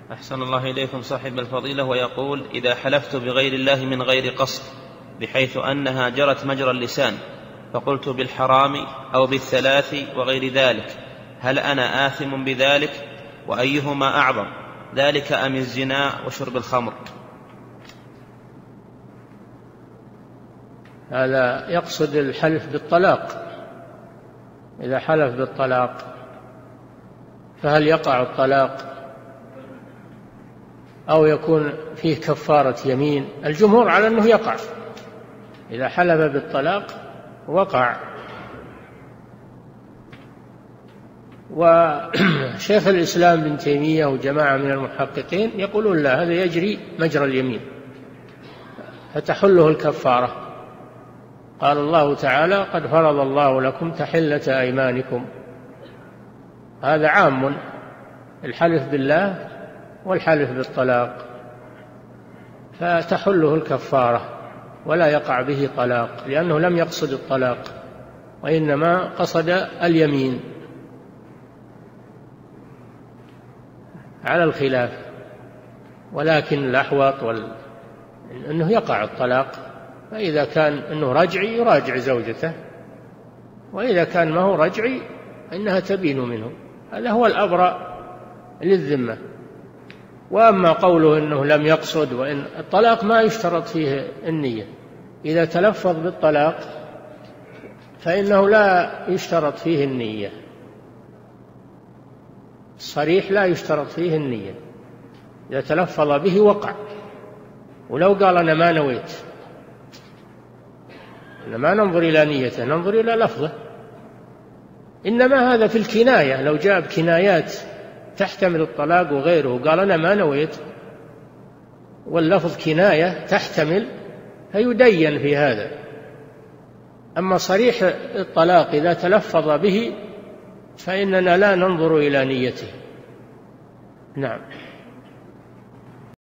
أحسن الله إليكم صاحب الفضيلة، ويقول: إذا حلفت بغير الله من غير قصد بحيث أنها جرت مجرى اللسان فقلت بالحرام أو بالثلاث وغير ذلك، هل أنا آثم بذلك؟ وأيهما أعظم، ذلك أم الزنا وشرب الخمر؟ هذا يقصد الحلف بالطلاق. إذا حلف بالطلاق فهل يقع الطلاق أو يكون فيه كفارة يمين؟ الجمهور على أنه يقع. إذا حلف بالطلاق وقع. وشيخ الإسلام ابن تيمية وجماعة من المحققين يقولون لا، هذا يجري مجرى اليمين فتحله الكفارة. قال الله تعالى: قد فرض الله لكم تحلة أيمانكم. هذا عام، الحلف بالله والحلف بالطلاق، فتحله الكفارة ولا يقع به طلاق، لأنه لم يقصد الطلاق وإنما قصد اليمين على الخلاف. ولكن الأحوط أنه يقع الطلاق، فإذا كان أنه رجعي يراجع زوجته، وإذا كان ما هو رجعي فإنها تبين منه. هذا هو الأبرأ للذمة. وأما قوله أنه لم يقصد، وإن الطلاق ما يشترط فيه النية. إذا تلفظ بالطلاق فإنه لا يشترط فيه النية، الصريح لا يشترط فيه النية. إذا تلفظ به وقع. ولو قال أنا ما نويت، ما ننظر إلى نيته، ننظر إلى لفظه. إنما هذا في الكناية، لو جاء بكنايات تحتمل الطلاق وغيره قال أنا ما نويت واللفظ كناية تحتمل، فيدين في هذا. أما صريح الطلاق إذا تلفظ به فإننا لا ننظر إلى نيته. نعم.